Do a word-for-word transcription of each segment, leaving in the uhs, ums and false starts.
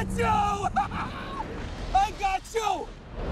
got you! I got you!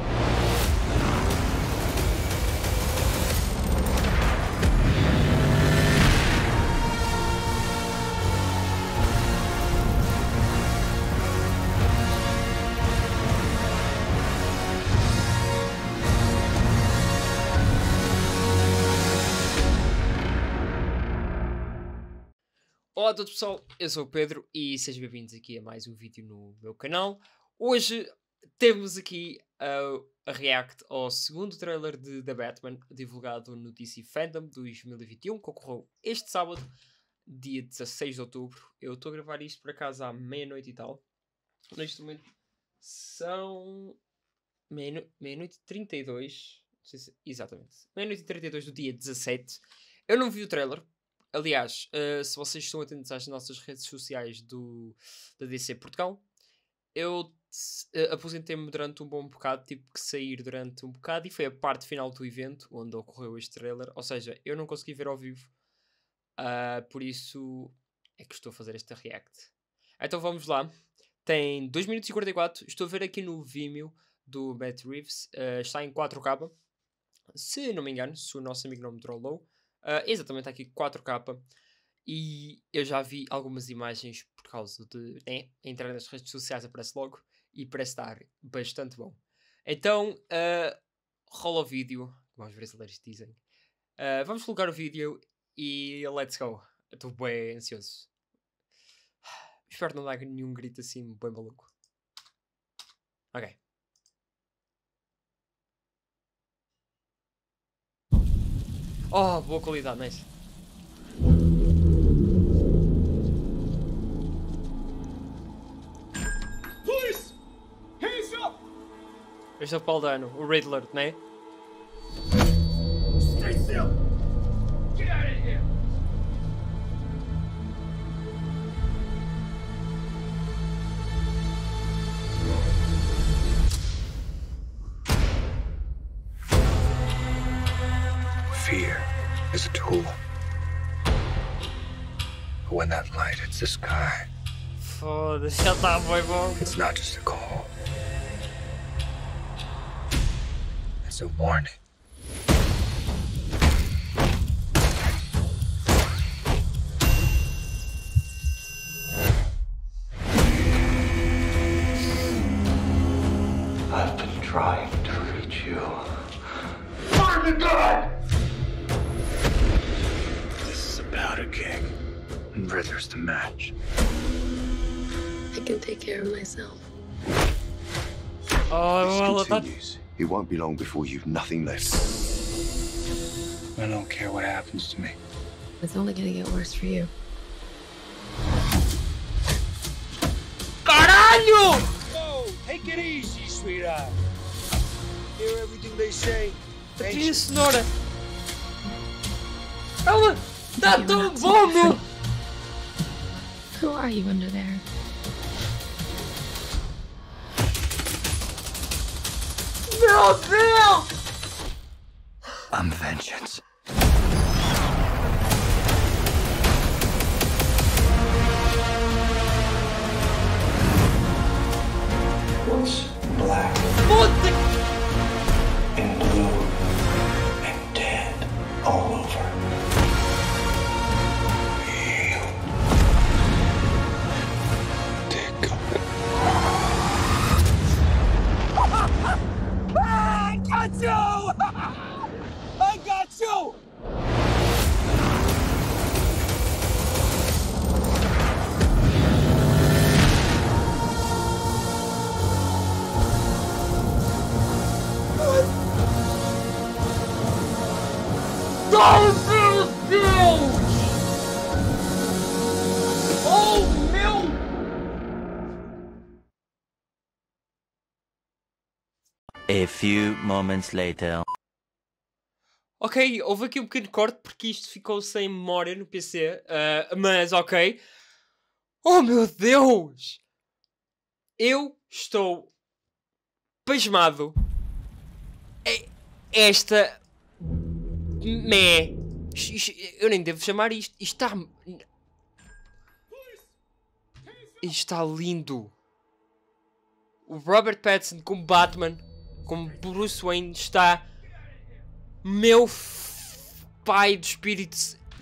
Olá a todos pessoal, eu sou o Pedro e sejam bem-vindos aqui a mais um vídeo no meu canal. Hoje temos aqui uh, a react ao segundo trailer de The Batman, divulgado no D C Fandom dois mil e vinte e um, que ocorreu este sábado, dia dezasseis de outubro. Eu estou a gravar isto por acaso à meia-noite e tal. Neste momento são meia-noite meia e trinta e dois, não sei se... exatamente, meia-noite e trinta e dois do dia dezassete. Eu não vi o trailer. Aliás, uh, se vocês estão atentos às nossas redes sociais do, da D C Portugal, eu uh, aposentei-me durante um bom bocado, tive que sair durante um bocado e foi a parte final do evento onde ocorreu este trailer. Ou seja, eu não consegui ver ao vivo, uh, por isso é que estou a fazer esta react. Então vamos lá. Tem dois minutos e quarenta e quatro, estou a ver aqui no Vimeo do Matt Reeves, uh, está em quatro K, se não me engano, se o nosso amigo não me trollou. Uh, exatamente, aqui quatro K, e eu já vi algumas imagens por causa de né, entrar nas redes sociais, aparece logo e parece estar bastante bom. Então uh, rola o vídeo, como os brasileiros dizem. Uh, vamos colocar o vídeo e let's go. Estou bem ansioso. Espero não dar nenhum grito assim bem maluco. Ok. Oh, boa qualidade, nice. Police! Hands up! Este é o Paul Dano, o Riddler, não é? Stay still! Get out of here! Fear is a tool. But when that light hits the sky, Foda-se, já está bem bom. it's not just a call. It's a warning. I've been trying to reach you. Find the gun! This is about a king. And Riddler's the match. I can take care of myself. Oh, well, This that... continues. It won't be long before you've nothing left. I don't care what happens to me. It's only gonna get worse for you. Caralho! Whoa! Take it easy, sweetheart. Hear everything they say? Ain't Trilha you? sonora. Ela tá tão bom, meu! Who are you under there? Meu Deus! I'm vengeance. What's black Puta! and blue and dead all over? You. Dear God. I got you! I got you! Oh, meu Deus! Oh, meu... A few moments later. Ok, houve aqui um pequeno corte porque isto ficou sem memória no P C, uh, mas ok. Oh meu Deus! Eu estou pasmado. É- Esta... Mé... Isto- isto- Eu nem devo chamar isto. Isto está... Isto está lindo. O Robert Pattinson como Batman, como Bruce Wayne, está... Meu f... pai do espírito...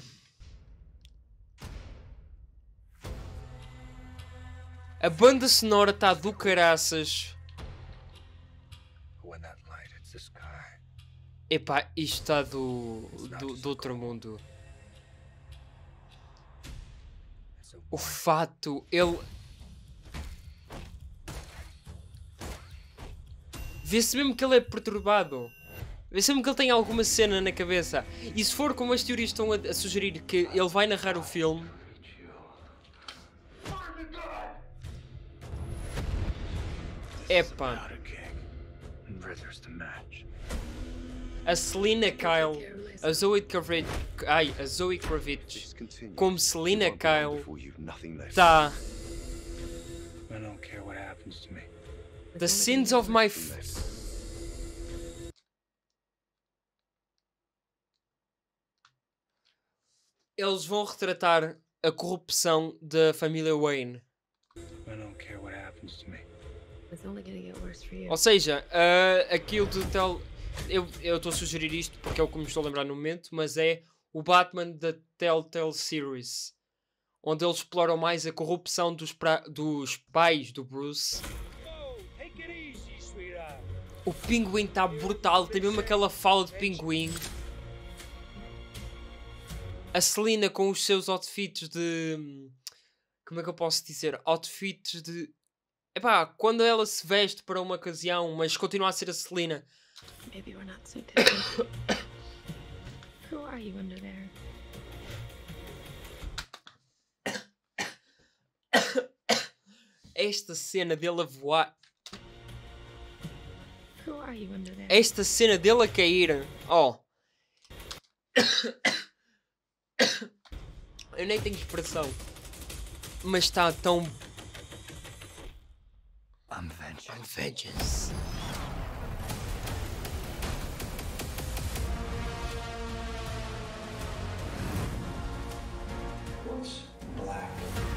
A banda sonora está do caraças. When that light hits the sky, Epá, isto está do, do, do outro mundo. O fato, ele... Vê-se mesmo que ele é perturbado. Vê-se mesmo que ele tem alguma cena na cabeça. E se for como as teorias estão a, a sugerir que ele vai narrar o filme... Epá. not a king. And Rither's the match. A Selina Kyle, a Zoe Kravitz, ai, a Zoe Kravitz, Just continue. como Selina You won't be long Kyle, before you've nothing left. tá. I don't care what happens to me. The sins of my. F Less. Eles vão retratar a corrupção da família Wayne. I don't care what happens to me. It's only gonna get worse for you. Ou seja, uh, aquilo de tal. Eu estou a sugerir isto porque é o que me estou a lembrar no momento, mas é o Batman da Telltale Series, onde eles exploram mais a corrupção dos, pra... dos pais do Bruce. Oh, take it easy, sweetheart. O pinguim está brutal, tem mesmo aquela fala de pinguim. A Selina com os seus outfits de... Como é que eu posso dizer? Outfits de... Epá, quando ela se veste para uma ocasião, mas continua a ser a Selina. Maybe we're not so different. Who are you under there? Esta cena dele a voar... Who are you under there? Esta cena dele a cair... Oh... Eu nem tenho expressão. Mas está tão... I'm vengeance. I'm vengeance. What's black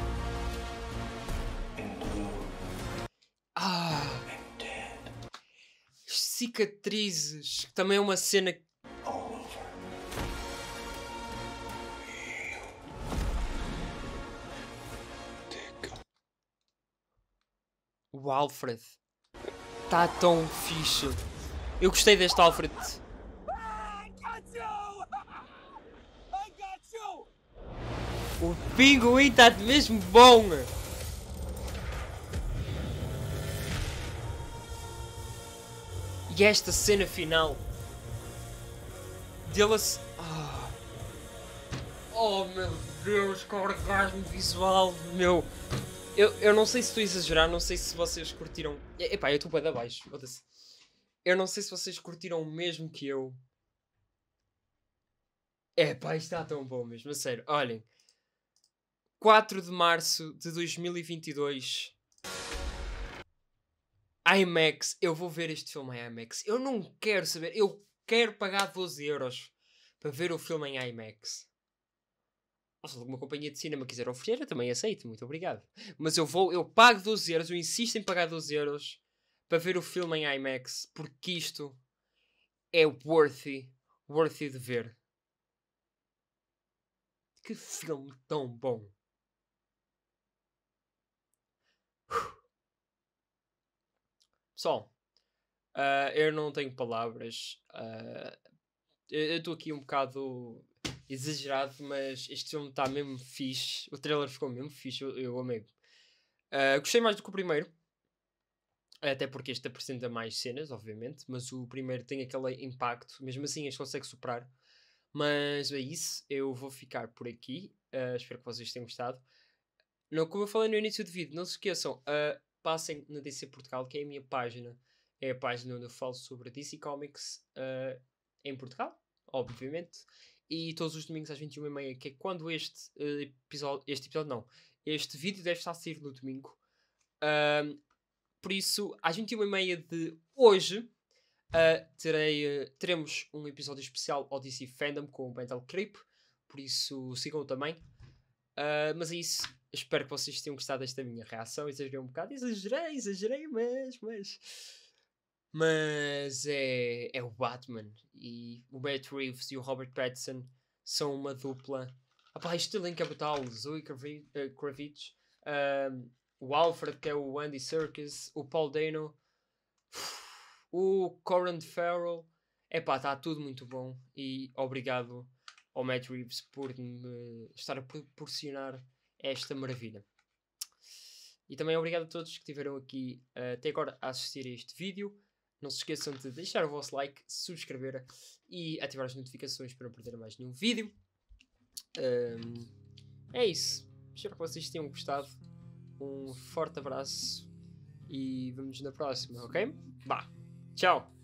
and blue Ah... and dead Cicatrizes. Que também é uma cena... all over? O Alfred. Está tão fixe. Eu gostei deste Alfred. O pinguim está mesmo bom. E esta cena final. Dele se... Ah. Oh meu Deus, que orgasmo visual, meu. Eu, eu não sei se estou a exagerar, não sei se vocês curtiram. E- Epá, eu estou bem de abaixo. foda-se. Eu não sei se vocês curtiram o mesmo que eu. Epá, isto está tão bom mesmo, a sério. Olhem. quatro de março de dois mil e vinte e dois. IMAX. Eu vou ver este filme em IMAX. Eu não quero saber. Eu quero pagar doze euros para ver o filme em IMAX. Se alguma companhia de cinema quiser oferecer, eu também aceito, muito obrigado. Mas eu vou, eu pago doze euros, eu insisto em pagar doze euros para ver o filme em IMAX, porque isto é worthy, worthy de ver. Que filme tão bom. Pessoal, uh, eu não tenho palavras. Uh, eu estou aqui um bocado exagerado, mas este filme está mesmo fixe. O trailer ficou mesmo fixe, eu, eu amei. Uh, gostei mais do que o primeiro. Até porque este apresenta mais cenas, obviamente. Mas o primeiro tem aquele impacto. Mesmo assim, este consegue superar. Mas é isso. Eu vou ficar por aqui. Uh, espero que vocês tenham gostado. Não, como eu falei no início do vídeo, não se esqueçam. Uh, passem na D C Portugal, que é a minha página. É a página onde eu falo sobre D C Comics uh, em Portugal, obviamente. E todos os domingos às vinte e uma e meia, que é quando este uh, episódio... Este episódio não. Este vídeo deve estar a sair no domingo. Uh, por isso, às vinte e uma e meia de hoje, uh, terei, uh, teremos um episódio especial ao D C Fandom com o Mental Creep. Por isso, sigam-o também. Uh, mas é isso. espero que vocês tenham gostado desta minha reação. Exagerei um bocado, exagerei, exagerei, mas. Mas, mas é, é o Batman. E o Matt Reeves e o Robert Pattinson são uma dupla. Apá, isto é elenco é brutal. Zoe Kravi- uh, Kravitz, um, o Alfred, que é o Andy Serkis, o Paul Dano, o Colin Farrell. Epá, está tudo muito bom. E obrigado ao Matt Reeves por me estar a proporcionar esta maravilha. E também obrigado a todos que estiveram aqui uh, até agora a assistir a este vídeo. Não se esqueçam de deixar o vosso like, subscrever e ativar as notificações para não perder mais nenhum vídeo. Um, é isso. Espero que vocês tenham gostado. Um forte abraço e vemos na próxima, ok? Vá, tchau!